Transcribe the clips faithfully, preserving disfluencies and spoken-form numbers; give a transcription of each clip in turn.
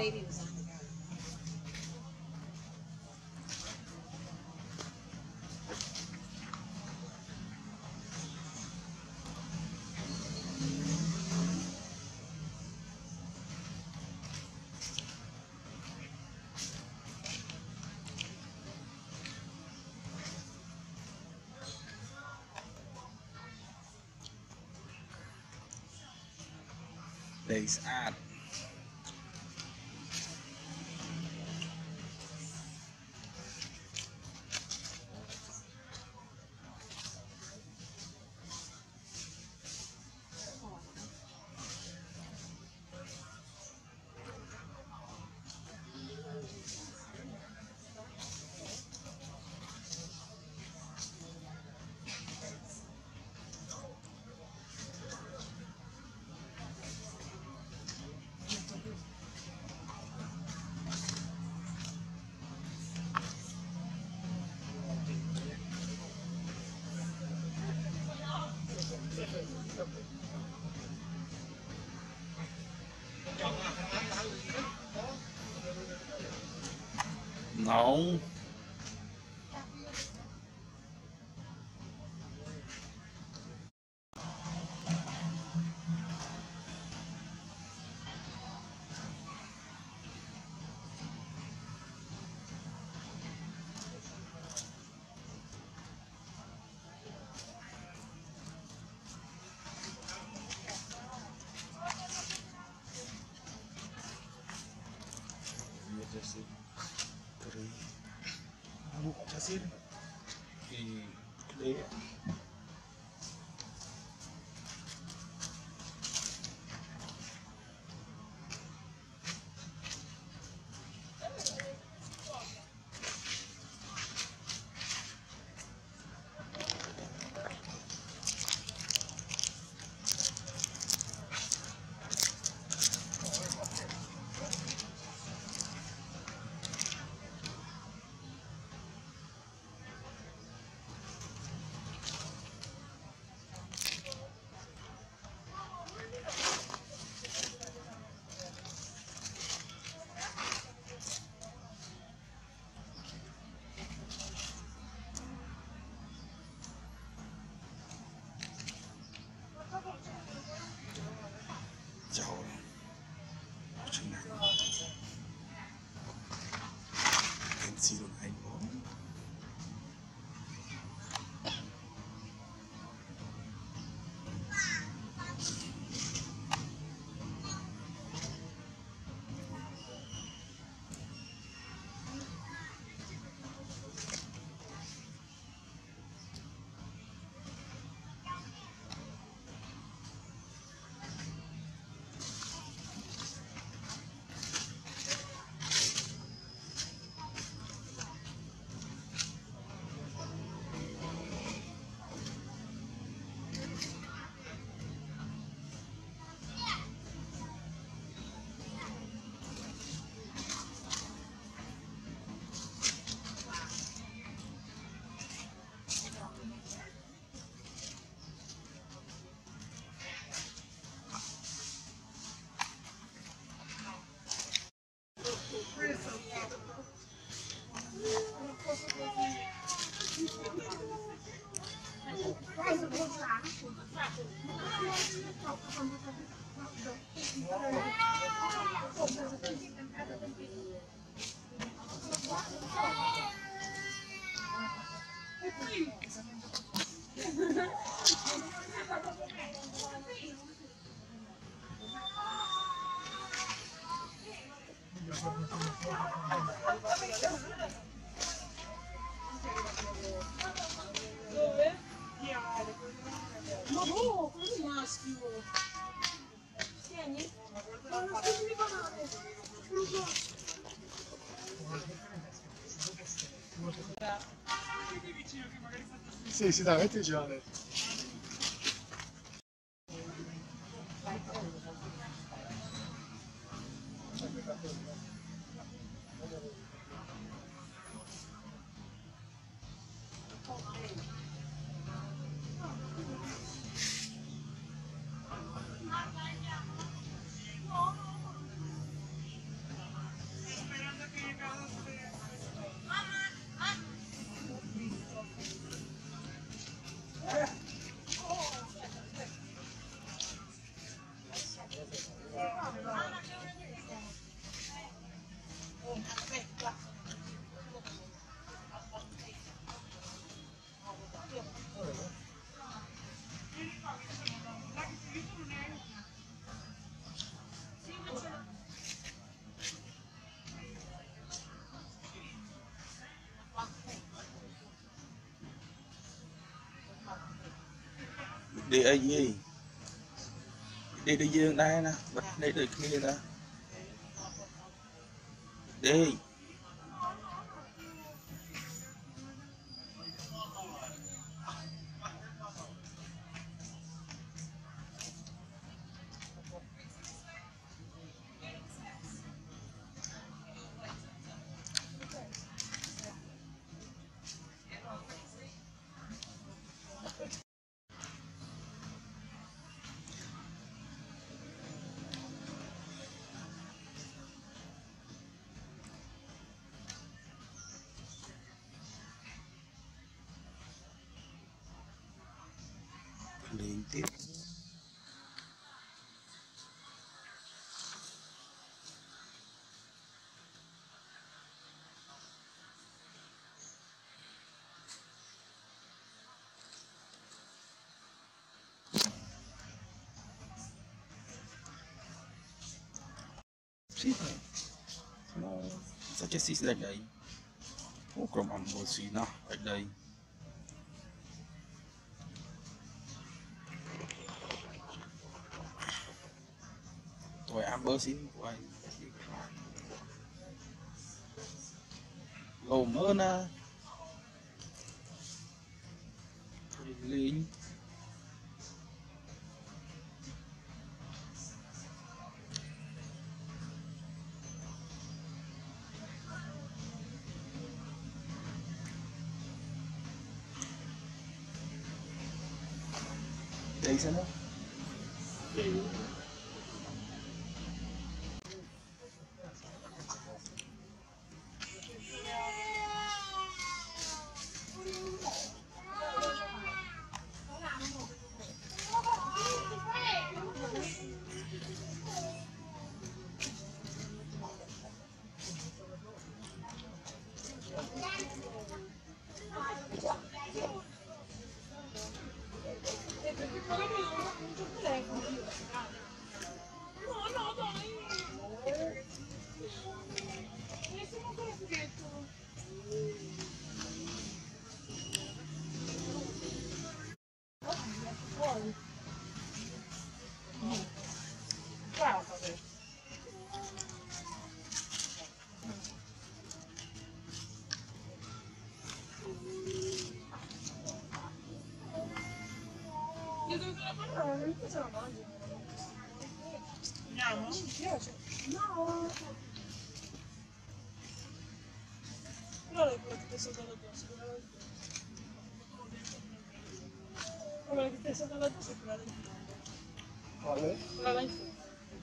Đầy sạch. No. Kari buk pasir di clay. Jauh chừng nào em xin được anh bố Sì, sì, dai, metti già. Để ai gì? Để để dương đây nè, bật đây được kia nè. Đi. Liên tiếp. Xí này nó sao chết xí lại đây, ô còn bằng một xí nó ở đây. Tôi ăn bơ xí quay gầu mỡ na lính đây xem đó. Andiamo? Mi piace. No. Allora è quella che ti è stata addosso, quella là di quella che ti è stata addosso è quella là di Quale? quella là in fondo.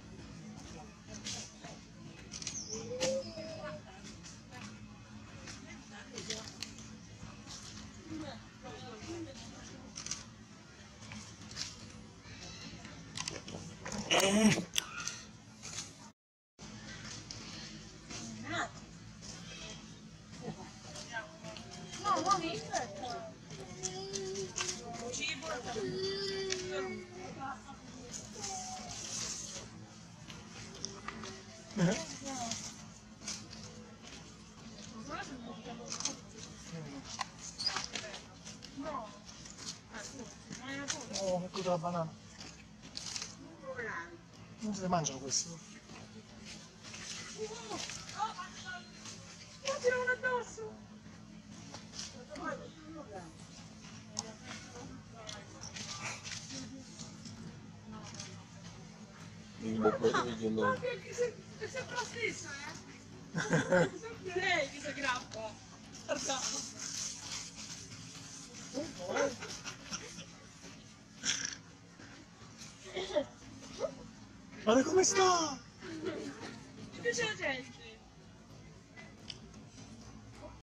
No, no, mi aspetta. Cibo. No. Oh, ecco la banana. Non se ne mangiano questi. Mi tirano addosso. Mi bocco di video Ma che è sempre la stessa, eh? È sempre lei che si aggrappa. Guarda. Guarda come sta!